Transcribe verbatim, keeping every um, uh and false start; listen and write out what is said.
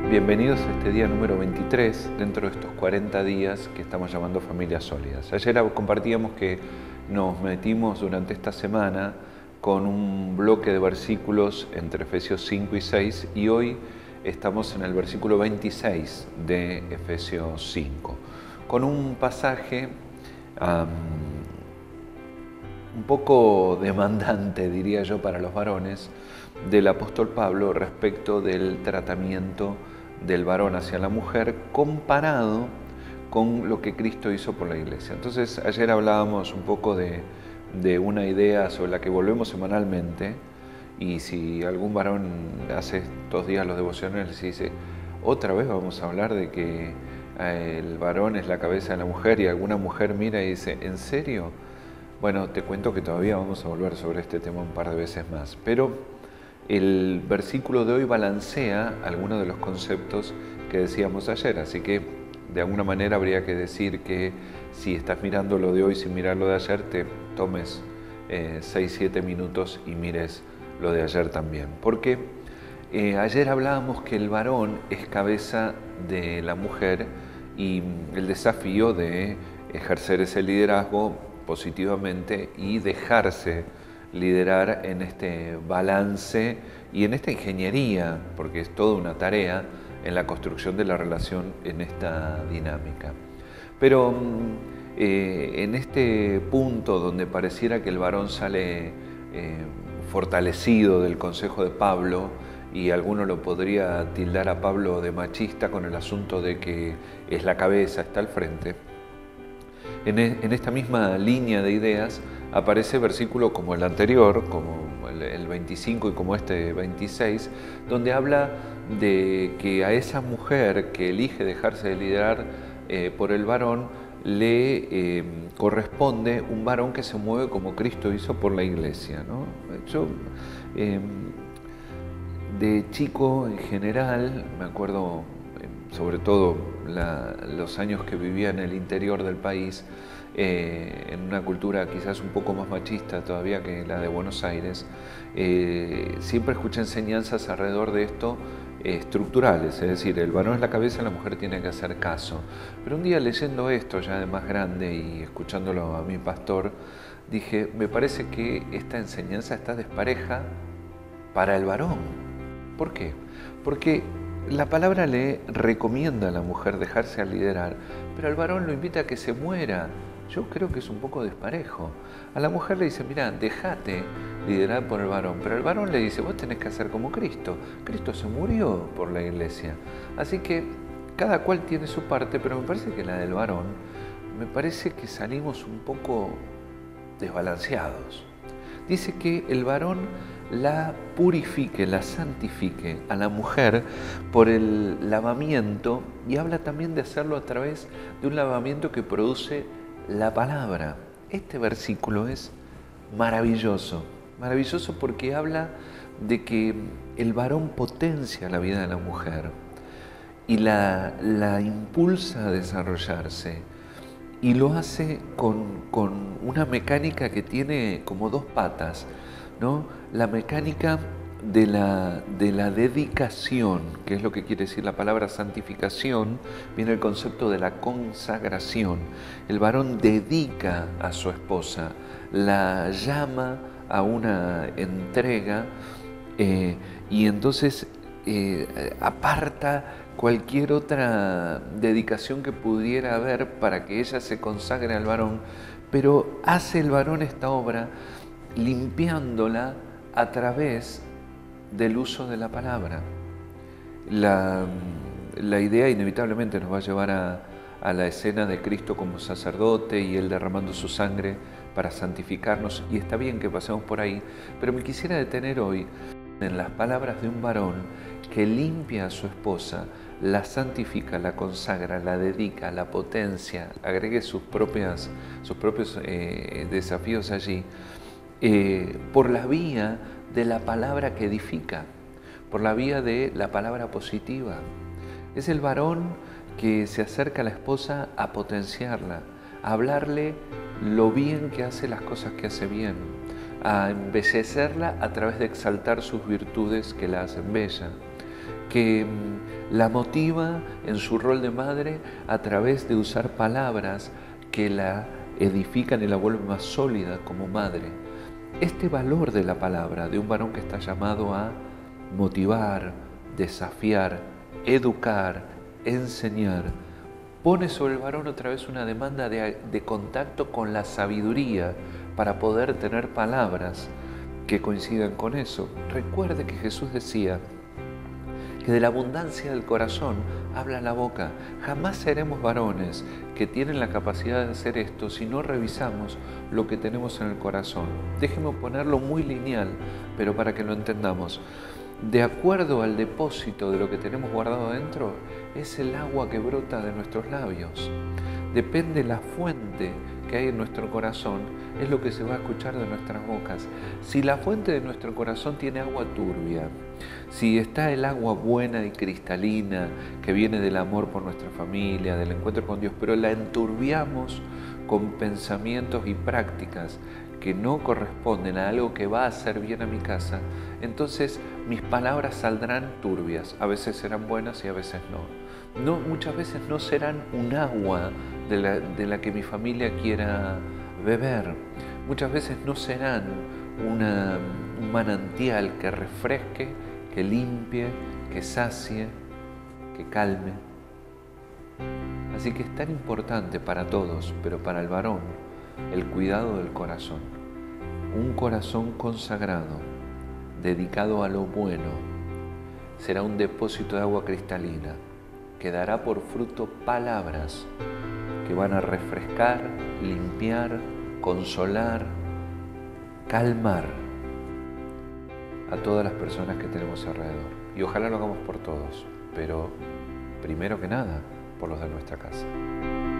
Bienvenidos a este día número veintitrés dentro de estos cuarenta días que estamos llamando Familias Sólidas. Ayer compartíamos que nos metimos durante esta semana con un bloque de versículos entre Efesios cinco y seis y hoy estamos en el versículo veintiséis de Efesios cinco, con un pasaje um, un poco demandante, diría yo, para los varones, del apóstol Pablo respecto del tratamiento del varón hacia la mujer comparado con lo que Cristo hizo por la iglesia. Entonces, ayer hablábamos un poco de, de una idea sobre la que volvemos semanalmente, y si algún varón hace estos días los devocionales y dice, otra vez vamos a hablar de que el varón es la cabeza de la mujer, y alguna mujer mira y dice, ¿en serio? Bueno, te cuento que todavía vamos a volver sobre este tema un par de veces más, pero el versículo de hoy balancea algunos de los conceptos que decíamos ayer, así que de alguna manera habría que decir que si estás mirando lo de hoy sin mirar lo de ayer, te tomes eh, seis siete minutos y mires lo de ayer también. Porque eh, ayer hablábamos que el varón es cabeza de la mujer y el desafío de ejercer ese liderazgo positivamente y dejarse liderar en este balance y en esta ingeniería, porque es toda una tarea en la construcción de la relación en esta dinámica. Pero eh, en este punto donde pareciera que el varón sale eh, fortalecido del consejo de Pablo, y alguno lo podría tildar a Pablo de machista con el asunto de que es la cabeza, está al frente, en, en esta misma línea de ideas aparece versículo como el anterior, como el veinticinco y como este veintiséis, donde habla de que a esa mujer que elige dejarse de liderar eh, por el varón, le eh, corresponde un varón que se mueve como Cristo hizo por la iglesia, ¿no? Yo, eh, de chico en general, me acuerdo sobre todo la, los años que vivía en el interior del país, eh, en una cultura quizás un poco más machista todavía que la de Buenos Aires, eh, siempre escuché enseñanzas alrededor de esto eh, estructurales, es decir, el varón es la cabeza, la mujer tiene que hacer caso. Pero un día leyendo esto ya de más grande y escuchándolo a mi pastor, dije, me parece que esta enseñanza está despareja para el varón. ¿Por qué? Porque la palabra le recomienda a la mujer dejarse liderar, pero al varón lo invita a que se muera. Yo creo que es un poco desparejo. A la mujer le dice, mira, déjate liderar por el varón, pero al varón le dice, vos tenés que hacer como Cristo. Cristo se murió por la iglesia. Así que cada cual tiene su parte, pero me parece que la del varón, me parece que salimos un poco desbalanceados. Dice que el varón la purifique, la santifique a la mujer por el lavamiento, y habla también de hacerlo a través de un lavamiento que produce la palabra. Este versículo es maravilloso, maravilloso porque habla de que el varón potencia la vida de la mujer y la, la impulsa a desarrollarse, y lo hace con, con una mecánica que tiene como dos patas, ¿no? La mecánica de la, de la dedicación, que es lo que quiere decir la palabra santificación, viene el concepto de la consagración. El varón dedica a su esposa, la llama a una entrega eh, y entonces eh, aparta cualquier otra dedicación que pudiera haber para que ella se consagre al varón, pero hace el varón esta obra limpiándola a través del uso de la palabra. La, la idea inevitablemente nos va a llevar a, a la escena de Cristo como sacerdote y Él derramando su sangre para santificarnos, y está bien que pasemos por ahí, pero me quisiera detener hoy en las palabras de un varón que limpia a su esposa, la santifica, la consagra, la dedica, la potencia, agregue sus, propias, sus propios eh, desafíos allí, eh, por la vía de la palabra que edifica, por la vía de la palabra positiva. Es el varón que se acerca a la esposa a potenciarla, a hablarle lo bien que hace las cosas que hace bien, a embellecerla a través de exaltar sus virtudes que la hacen bella. que mm, la motiva en su rol de madre a través de usar palabras que la edifican y la vuelven más sólida como madre. Este valor de la palabra, de un varón que está llamado a motivar, desafiar, educar, enseñar, pone sobre el varón otra vez una demanda de, de contacto con la sabiduría para poder tener palabras que coincidan con eso. Recuerde que Jesús decía que de la abundancia del corazón habla la boca. Jamás seremos varones que tienen la capacidad de hacer esto si no revisamos lo que tenemos en el corazón. Déjeme ponerlo muy lineal, pero para que lo entendamos. De acuerdo al depósito de lo que tenemos guardado dentro, es el agua que brota de nuestros labios. Depende la fuente que hay en nuestro corazón, es lo que se va a escuchar de nuestras bocas. Si la fuente de nuestro corazón tiene agua turbia, si está el agua buena y cristalina que viene del amor por nuestra familia, del encuentro con Dios, pero la enturbiamos con pensamientos y prácticas que no corresponden a algo que va a hacer bien a mi casa, entonces mis palabras saldrán turbias. A veces serán buenas y a veces no. No, muchas veces no serán un agua de la, de la que mi familia quiera beber. Muchas veces no serán una, un manantial que refresque, que limpie, que sacie, que calme. Así que es tan importante para todos, pero para el varón, el cuidado del corazón. Un corazón consagrado, dedicado a lo bueno, será un depósito de agua cristalina que dará por fruto palabras que van a refrescar, limpiar, consolar, calmar a todas las personas que tenemos alrededor. Y ojalá lo hagamos por todos, pero primero que nada, por los de nuestra casa.